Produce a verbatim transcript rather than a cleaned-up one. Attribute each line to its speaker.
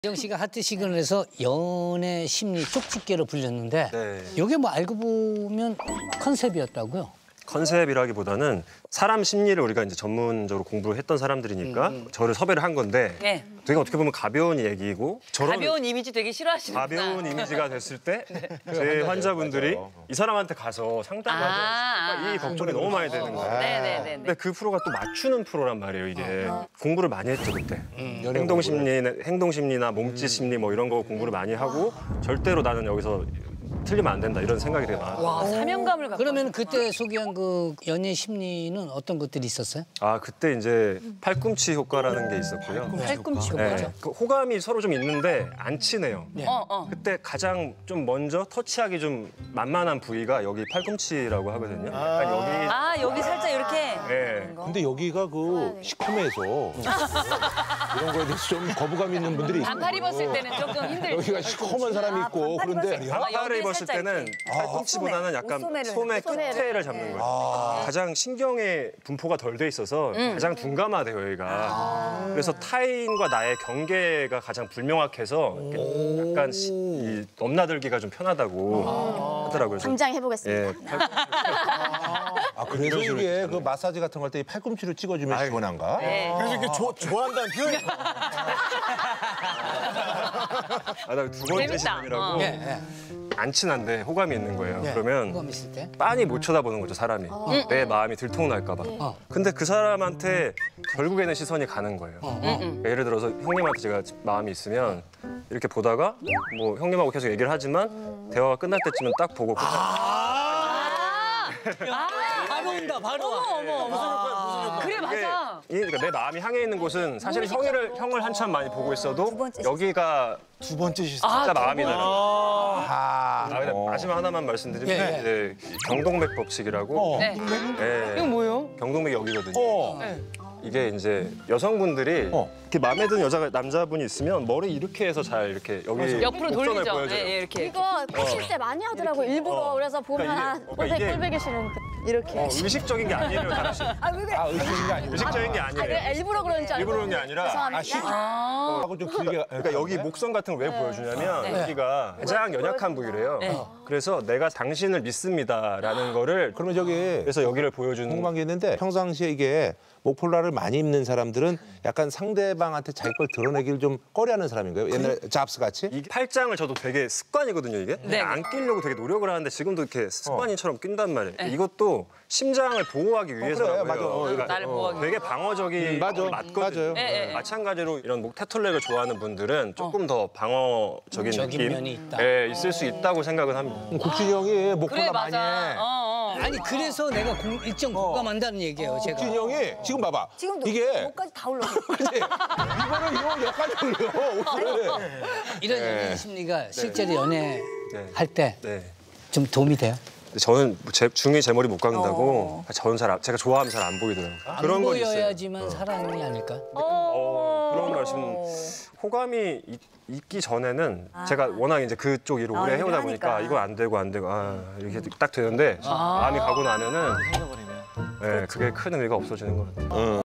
Speaker 1: 정 씨가 하트 시그널에서 연애 심리 쪽집게로 불렸는데
Speaker 2: 네.
Speaker 1: 이게 뭐 알고 보면 컨셉이었다고요?
Speaker 2: 컨셉이라기보다는 사람 심리를 우리가 이제 전문적으로 공부를 했던 사람들이니까 음, 음. 저를 섭외를 한 건데
Speaker 3: 네.
Speaker 2: 되게 어떻게 보면 가벼운 얘기고 저런
Speaker 3: 가벼운 이미지 되게 싫어하시는구나.
Speaker 2: 가벼운 이미지가 됐을 때 제 환자분들이 이 사람한테 가서 상담하고
Speaker 3: 아,
Speaker 2: 이 걱정이 너무 많이 되는 거예요.
Speaker 3: 네네네.
Speaker 2: 근데 그 프로가 또 맞추는 프로란 말이에요, 이게. 공부를 많이 했죠, 그때.
Speaker 1: 음.
Speaker 2: 행동 심리, 행동 심리나 몸짓 심리 뭐 이런 거 공부를 많이 하고 절대로 나는 여기서 틀리면 안 된다 이런 생각이 되게 많아요.
Speaker 3: 와, 사명감을 갖고.
Speaker 1: 그러면 그때 소개한 그 연애 심리는 어떤 것들이 있었어요?
Speaker 2: 아, 그때 이제 팔꿈치 효과라는 게 있었고요.
Speaker 3: 팔꿈치
Speaker 2: 네,
Speaker 3: 효과죠?
Speaker 2: 그 호감이 서로 좀 있는데 안 친해요.
Speaker 1: 네.
Speaker 3: 어, 어.
Speaker 2: 그때 가장 좀 먼저 터치하기 좀 만만한 부위가 여기 팔꿈치라고 하거든요. 약간 여기
Speaker 3: 아, 여기 살짝 이렇게.
Speaker 2: 네.
Speaker 4: 근데 여기가 그 시커매서 이런 거에 대해서 좀 거부감 있는 분들이 있어요.
Speaker 3: 반팔 입었을 때는 조금 힘들죠.
Speaker 4: 여기가 시커먼 사람이 있고 그런데
Speaker 2: 반팔을
Speaker 3: 여기
Speaker 2: 입었을
Speaker 3: 살짝
Speaker 2: 때는 팔꿈치보다는 약간
Speaker 5: 옷소매를,
Speaker 2: 소매
Speaker 5: 옷소매를.
Speaker 2: 끝에를 잡는 거예요. 가장 신경의 분포가 덜 돼 있어서 가장 둔감하대요, 여기가. 그래서 타인과 나의 경계가 가장 불명확해서 이렇게 약간 시, 이 넘나들기가 좀 편하다고 하더라고요. 그래서
Speaker 5: 당장 해보겠습니다.
Speaker 2: 예, 팔꿈치.
Speaker 4: 아, 그래서 이게 그 마사지 같은 거 할 때 이 팔꿈치로 찍어주면 시원한가?
Speaker 3: 네.
Speaker 6: 그래서 이렇게 조, 좋아한다는 표현이
Speaker 2: 아, 나 두 번째
Speaker 3: 재밌다.
Speaker 2: 시간이라고
Speaker 3: 어.
Speaker 1: 예, 예.
Speaker 2: 안 친한데 호감이 있는 거예요.
Speaker 1: 예.
Speaker 2: 그러면
Speaker 1: 호감 있을 때?
Speaker 2: 빤히 못 쳐다보는 거죠, 사람이. 내 마음이 들통날까 봐.
Speaker 1: 어.
Speaker 2: 근데 그 사람한테 결국에는 시선이 가는 거예요.
Speaker 1: 어.
Speaker 2: 예를 들어서 형님한테 제가 마음이 있으면 이렇게 보다가 뭐 형님하고 계속 얘기를 하지만 대화가 끝날 때쯤은 딱 보고 끝나.
Speaker 1: 바로 온다, 바로 와.
Speaker 3: 어머, 어머, 어머. 그래, 맞아.
Speaker 2: 이, 그러니까 내 마음이 향해 있는 곳은 사실은 형이를, 형을 한참 많이 보고 있어도 여기가
Speaker 6: 두 번째 시스템.
Speaker 2: 진짜 마음이 나요.
Speaker 4: 아,
Speaker 2: 아, 근데 마지막 하나만 말씀드리면
Speaker 1: 예, 예.
Speaker 2: 이제 경동맥 법칙이라고.
Speaker 3: 네.
Speaker 2: 예,
Speaker 3: 이건 뭐예요?
Speaker 2: 경동맥이 여기거든요.
Speaker 4: 어.
Speaker 2: 이게 이제 여성분들이
Speaker 4: 어.
Speaker 2: 이렇게 마음에 드는 여자가 남자분이 있으면 머리 이렇게 해서 잘 이렇게 여기
Speaker 3: 옆으로
Speaker 2: 곡선을
Speaker 3: 돌리죠.
Speaker 2: 보여줘요.
Speaker 3: 예, 예, 이렇게.
Speaker 5: 이거 푸실 때 많이 하더라고 일부러.
Speaker 2: 어.
Speaker 5: 그래서 보면
Speaker 2: 그러니까
Speaker 5: 아,
Speaker 2: 이게-
Speaker 5: 꼴배
Speaker 2: 그러니까 이게-
Speaker 5: 꼴배기 싫은 이렇게.
Speaker 2: 어, 의식적인 게 아니에요, 당신.
Speaker 5: 아, 왜 그래?
Speaker 4: 아, 의식인 게 아니고.
Speaker 2: 의식적인 게
Speaker 5: 아,
Speaker 2: 아니에요.
Speaker 5: 그래 일부러 그런 줄 알고.
Speaker 2: 일부러 그런 게 아니라
Speaker 5: 죄송합니다.
Speaker 4: 아, 시- 하고 좀 길게.
Speaker 2: 그러니까 여기 목선 같은 걸 왜 보여주냐면 여기가 가장 연약한 부위래요. 그래서 내가 당신을 믿습니다라는 거를
Speaker 4: 그러면 저기
Speaker 2: 그래서 여기를 보여주는
Speaker 4: 궁금한 게 있는데 평상시에 이게 목폴라를 많이 입는 사람들은 약간 상대방한테 자기 걸 드러내기를 좀 꺼려하는 사람인가요? 옛날에 잡스 같이?
Speaker 2: 이 팔짱을 저도 되게 습관이거든요, 이게.
Speaker 3: 네.
Speaker 2: 안 끼려고 되게 노력을 하는데 지금도 이렇게 습관이처럼 낀단 말이에요. 이것도 심장을 보호하기 위해서라고요.
Speaker 4: 그래, 맞아. 어,
Speaker 2: 그러니까
Speaker 3: 나를 보호하기
Speaker 2: 되게 방어적인
Speaker 4: 음, 맞아.
Speaker 2: 맞거든요.
Speaker 4: 맞아요.
Speaker 3: 예, 예.
Speaker 2: 마찬가지로 이런 목 테툴렉을 좋아하는 분들은 조금 더 방어적인
Speaker 1: 적인
Speaker 2: 느낌
Speaker 1: 면이 있다.
Speaker 2: 예, 있을 수 있다고 생각은 합니다.
Speaker 4: 국진이 형이 목폴라
Speaker 3: 그래,
Speaker 4: 많이
Speaker 3: 맞아.
Speaker 4: 해.
Speaker 3: 어, 어.
Speaker 1: 아니 그래서 내가 공, 일정 공감한다는 얘기예요, 제가.
Speaker 4: 국진이 형이 지금 봐봐.
Speaker 5: 지금도
Speaker 4: 이게
Speaker 5: 목까지 다 올라.
Speaker 4: 그치? 이거는 이거 여기까지 올려. 옷을.
Speaker 1: 이런 연애 심리가 실제로 연애할
Speaker 2: 네.
Speaker 1: 때 좀
Speaker 2: 네.
Speaker 1: 도움이 돼요?
Speaker 2: 근데 저는 제, 중이 제 머리 못 깎는다고 저는 잘 안- 제가 좋아하면 잘 안 보이더라고요.
Speaker 1: 안
Speaker 2: 그런 건 있어요.
Speaker 1: 보여야지만 사랑이 아닐까?
Speaker 2: 어, 그런 말씀. 호감이 있, 있기 전에는 제가 워낙 이제 그쪽 일을 오래
Speaker 5: 일을
Speaker 2: 해오다 보니까
Speaker 5: 하니까.
Speaker 2: 이거 안 되고 안 되고 아, 이렇게 딱 되는데 마음이 가고 나면은 네, 그게 큰 의미가 없어지는 것 같아요.